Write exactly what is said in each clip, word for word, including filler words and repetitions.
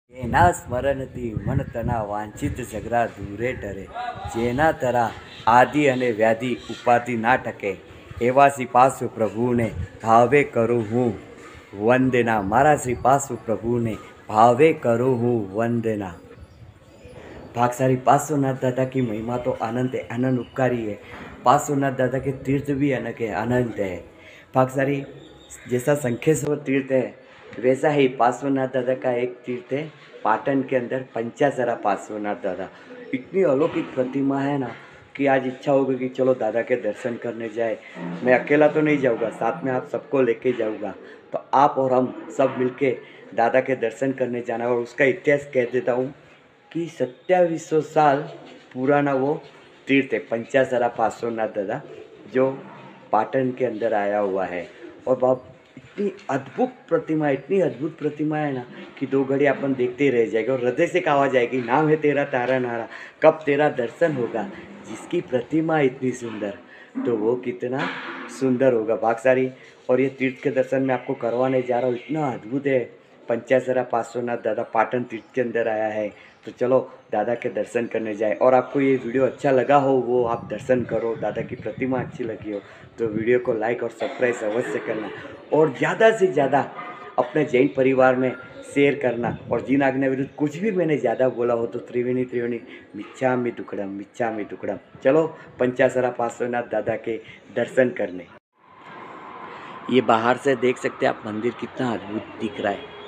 જેના સ્મરણથી મન તના વાંછિત ઝઘડા દૂરે ટરે, જેના તરા આદિ અને વ્યાધિ ઉપાધિ ના ટકે, એવા શ્રી પાસુ પ્રભુને ભાવે કરું હું વંદના. મારા શ્રી પાસુ પ્રભુને ભાવે करूँ हूँ वंदना. भागशाली पार्श्वनाथ दादा की महिमा तो अनंत है, अनंत उपकारी है. पार्श्वनाथ दादा के तीर्थ भी अनक है, अनंत है. भागशाली जैसा शंखेश्वर तीर्थ है वैसा ही पार्श्वनाथ दादा का एक तीर्थ है पाटन के अंदर, पंचासरा पार्श्वनाथ दादा. इतनी अलौकिक प्रतिमा है ना कि आज इच्छा होगी कि चलो दादा के दर्शन करने जाए. मैं अकेला तो नहीं जाऊँगा, साथ में आप सबको लेके जाऊँगा. तो आप और हम सब मिलके दादा के दर्शन करने जाना. और उसका इतिहास कह देता हूँ कि सत्तावीस सौ साल पुराना वो तीर्थ है पंचासरा पार्श्वनाथ दादा, जो पाटन के अंदर आया हुआ है. और बाप इतनी अद्भुत प्रतिमा, इतनी अद्भुत प्रतिमा है ना कि दो घड़ी अपन देखते ही रह जाएंगे और हृदय से कहा जाएगी नाम है तेरा तारा नारा, कब तेरा दर्शन होगा. जिसकी प्रतिमा इतनी सुंदर तो वो कितना सुंदर होगा भागशाली. और ये तीर्थ के दर्शन मैं आपको करवाने जा रहा हूँ, इतना अद्भुत है. पंचासरा पार्श्वनाथ दादा पाटन तीर्थ के अंदर आया है. तो चलो दादा के दर्शन करने जाए. और आपको ये वीडियो अच्छा लगा हो, वो आप दर्शन करो, दादा की प्रतिमा अच्छी लगी हो तो वीडियो को लाइक और सब्सक्राइब अवश्य करना. और ज़्यादा से ज़्यादा अपने जैन परिवार में शेयर करना. और जिन आज्ञा विरुद्ध कुछ भी मैंने ज़्यादा बोला हो तो त्रिवेणी त्रिवेणी मिच्छामि दुक्कडम, मिच्छामि दुक्कडम. चलो पंचासरा पार्श्वनाथ दादा के दर्शन करने. ये बाहर से देख सकते हैं आप, मंदिर कितना अद्भुत दिख रहा है.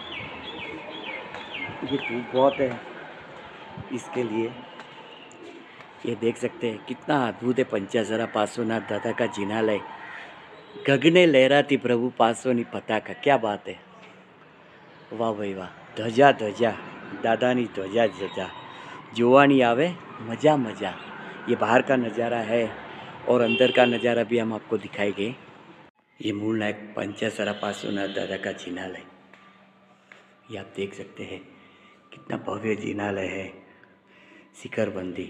ये धूप बहुत है इसके लिए, ये देख सकते हैं कितना अद्भुत है पंचासरा पार्श्वनाथ दादा का जिनालय. गगने लहराती प्रभु पार्श्वनी पताका, क्या बात है. वाह भाई वाह. ध्वजा ध्वजा दादानी ध्वजा ध्वजा જોવાની આવે मज़ा मज़ा. ये बाहर का नज़ारा है और अंदर का नज़ारा भी हम आपको दिखाएंगे. ये मूल नायक पंचासरा पार्श्वनाथ दादा का जिनालय, ये आप देख सकते हैं कितना भव्य जिनालय है. शिखरबंदी,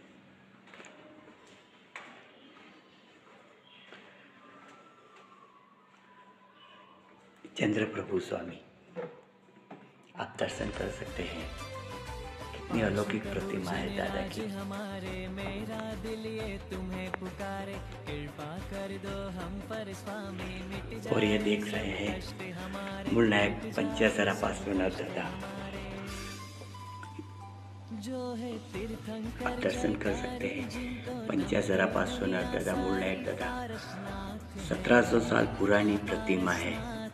चंद्र प्रभु स्वामी, आप दर्शन कर सकते हैं. कितनी अलौकिक प्रतिमा है दादा की. हमारे मेरा दिल ये तुम्हें पुकारे, कृपा कर दो हम पर स्वामी मिट जाए. और ये देख रहे हैं मूल नायक पंचासरा पार्श्वनाथ दादा. आप दर्शन कर सकते हैं पंचासरा पार्श्वनाथ दादा, मूल नायक दादा. सत्रह सौ साल पुरानी प्रतिमा है.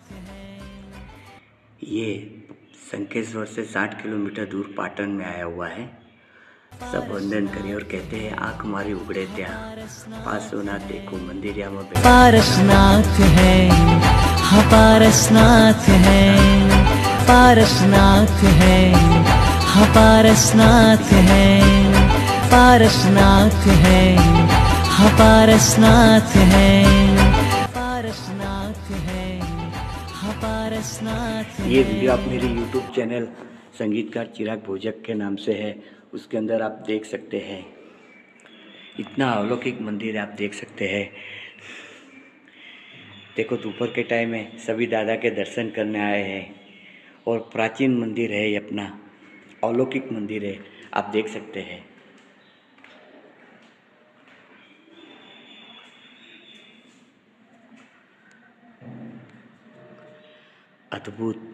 ये शंखेश्वर से साठ किलोमीटर दूर पाटन में आया हुआ है. सब वंदन करें और कहते हैं आँख मारी उगड़े त्या पार्श्वनाथ देखो मंदिरिया में पारसनाथ है, हाँ पारसनाथ है, पारसनाथ है, हाँ पारसनाथ है, पारसनाथ है, हाँ पारसनाथ है, पारसनाथ है, हाँ पारसनाथ है. ये वीडियो आप मेरे यूट्यूब चैनल संगीतकार चिराग भोजक के नाम से है, उसके अंदर आप देख सकते हैं. इतना अलौकिक मंदिर है, आप देख सकते हैं. देखो दोपहर के टाइम में सभी दादा के दर्शन करने आए हैं. और प्राचीन मंदिर है ये, अपना अलौकिक मंदिर है, आप देख सकते हैं. अद्भुत.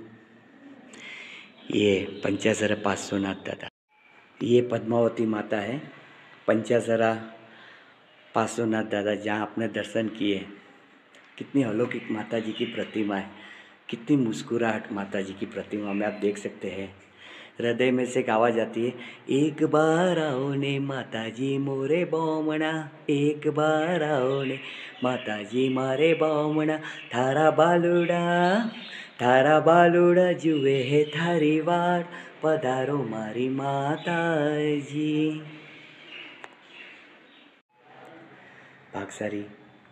ये पंचासरा पार्श्वनाथ दादा, ये पद्मावती माता है. पंचासरा पार्श्वनाथ दादा जहाँ आपने दर्शन किए, कितनी अलौकिक माता जी की प्रतिमा है. कितनी मुस्कुराहट माता जी की प्रतिमा में आप देख सकते हैं. हृदय में से एक आवाज़ आती है, एक बार आओ ने माता जी मोरे बामणा, एक बार आओ ने माता जी मारे बामणा, थारा बालुड़ा थारा बालुड़ा जुए है थारी वार, पधारो मारी माता जी. भागशाली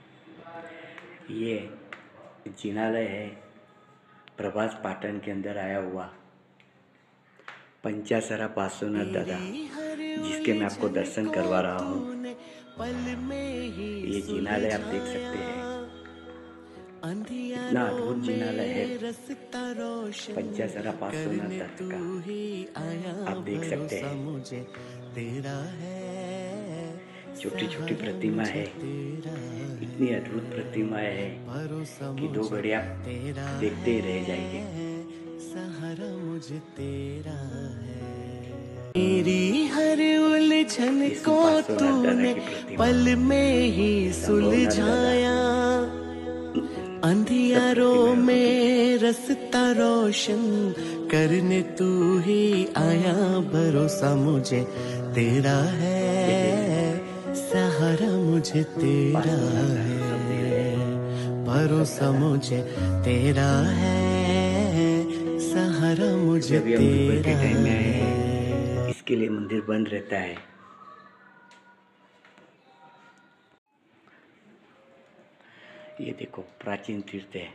ये जिनालय है प्रभास पाटन के अंदर आया हुआ पंचासरा पार्श्वनाथ दादा, जिसके मैं आपको दर्शन करवा रहा हूँ. ये जिनालय आप देख सकते हैं. इतना अद्भुत जिनालय है पंचासरा पार्श्वनाथ दादा का, आप देख सकते हैं। छोटी छोटी प्रतिमा है, इतनी अद्भुत प्रतिमाएं है कि दो घड़ी आप देखते ही रह जाएंगे। सहारा मुझे तेरा है, मेरी हर उलझन को तूने पल में ही सुलझाया, अंधियारों में रास्ता रोशन करने तू ही आया, भरोसा मुझे तेरा है, सहारा मुझे तेरा है, भरोसा मुझे तेरा है, सहारा मुझे तेरा है। इसके लिए मंदिर बंद रहता है। ये देखो प्राचीन तीर्थ है,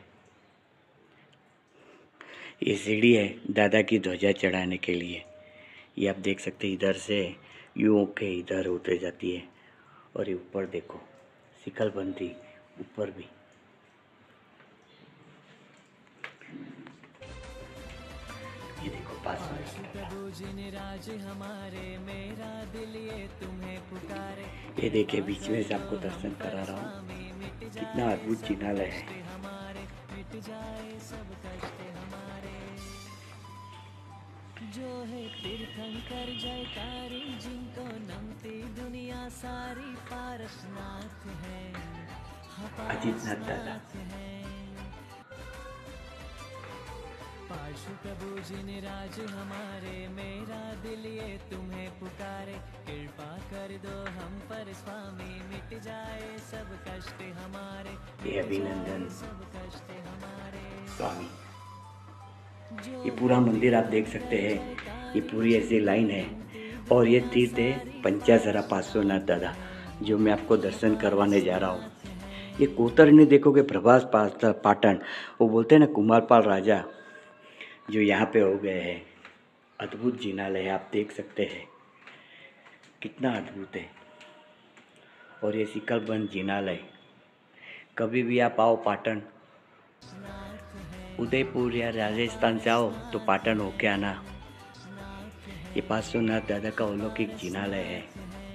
ये सीढ़ी है दादा की ध्वजा चढ़ाने के लिए। ये आप देख सकते हैं, इधर से यूं के इधर उतर जाती है। और ये ऊपर देखो शिखलबंदी ऊपर भी। ये देखो पास में ये देखिए बीच में से आपको दर्शन करा रहा हूँ, कितना अद्भुत जिनालय है। जो है तीर्थंकर जयकारी, जिनको नमती दुनिया सारी, पारसनाथ है, अजितनाथ दादा। पार्श्व प्रभु जी निराज हमारे, मेरा दिल ये तुम्हें पुकारे, कृपा कर दो हम पर स्वामी, मिट जाए सब कष्ट हमारे, ये अभिनंदन सब कष्ट हमारे स्वामी। ये पूरा मंदिर आप देख सकते हैं, ये पूरी ऐसी लाइन है। और ये तीर्थ है पंचासरा पार्श्वनाथ दादा, जो मैं आपको दर्शन करवाने जा रहा हूँ। ये कोतरनी देखोगे प्रभास पाटन, वो बोलते हैं ना कुमारपाल राजा, जो यहाँ पे हो गए हैं। अद्भुत जिनालय है, आप देख सकते हैं कितना अद्भुत है। और ये शिखलबंद जिनालय, कभी भी आप आओ पाटन, उदयपुर या राजस्थान से आओ तो पाटन होके आना। ये पार्श्वनाथ दादा का अलौकिक जिनालय है।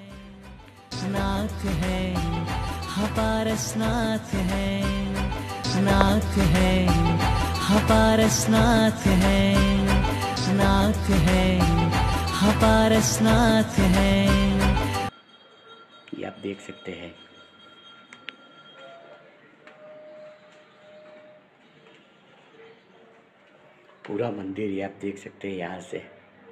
नाथ है, पारसनाथ है, नाथ है, पारसनाथ है, नाथ है, पारसनाथ है। ये आप देख सकते हैं। पूरा मंदिर ये आप देख सकते हैं यहाँ से।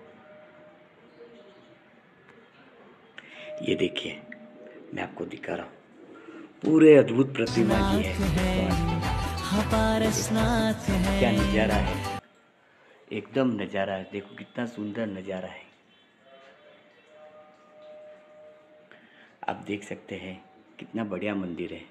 ये देखिए मैं आपको दिखा रहा हूँ, पूरे अद्भुत प्रतिमा जी है। पारसनाथ है, क्या नज़ारा है, एकदम नज़ारा है। देखो कितना सुंदर नज़ारा है, आप देख सकते हैं कितना बढ़िया मंदिर है।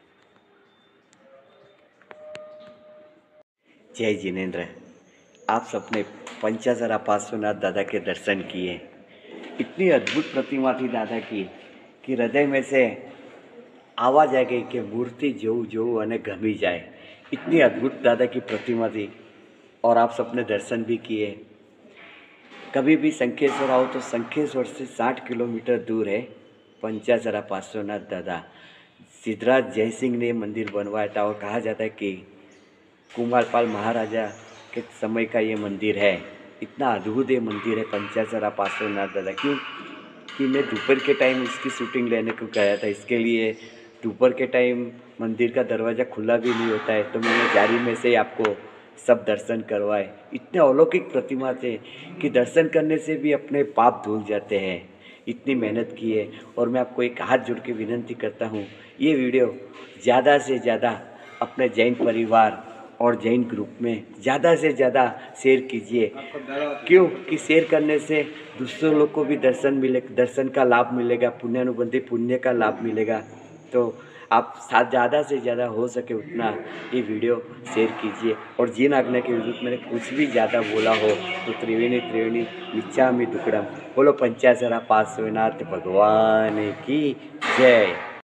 जय जिनेंद्र। आप सबने पंचासरा पार्श्वनाथ दादा के दर्शन किए। इतनी अद्भुत प्रतिमा थी दादा की कि हृदय में से आवाज़ आ गई कि मूर्ति जो जो अने गमी जाए। इतनी अद्भुत दादा की प्रतिमा थी और आप सबने दर्शन भी किए। कभी भी शंखेश्वर आओ तो शंखेश्वर से साठ किलोमीटर दूर है पंचासरा पार्श्वनाथ दादा। सिद्धराज जयसिंह ने मंदिर बनवाया था और कहा जाता है कि कुमारपाल महाराजा के समय का ये मंदिर है। इतना अद्भुत ये मंदिर है पंचासरा पार्श्वनाथ दादा। क्यों कि मैं दोपहर के टाइम इसकी शूटिंग लेने को गया था, इसके लिए दोपहर के टाइम मंदिर का दरवाज़ा खुला भी नहीं होता है, तो मैंने जारी में से आपको सब दर्शन करवाए। इतने अलौकिक प्रतिमा थे कि दर्शन करने से भी अपने पाप धुल जाते हैं। इतनी मेहनत की है। और मैं आपको एक हाथ जोड़ के विनती करता हूँ, ये वीडियो ज़्यादा से ज़्यादा अपने जैन परिवार और जैन ग्रुप में ज़्यादा से ज़्यादा शेयर कीजिए। क्यों कि शेयर करने से दूसरों लोग को भी दर्शन मिले दर्शन का लाभ मिलेगा, पुण्यानुबंधी पुण्य का लाभ मिलेगा। तो आप साथ ज़्यादा से ज़्यादा हो सके उतना ये वीडियो शेयर कीजिए। और जिन आज्ञा के विरुद्ध मैंने कुछ भी ज़्यादा बोला हो तो त्रिवेणी त्रिवेणी इच्छामि दुक्कड़म। बोलो पंचासरा पार्श्वनाथ भगवान की जय।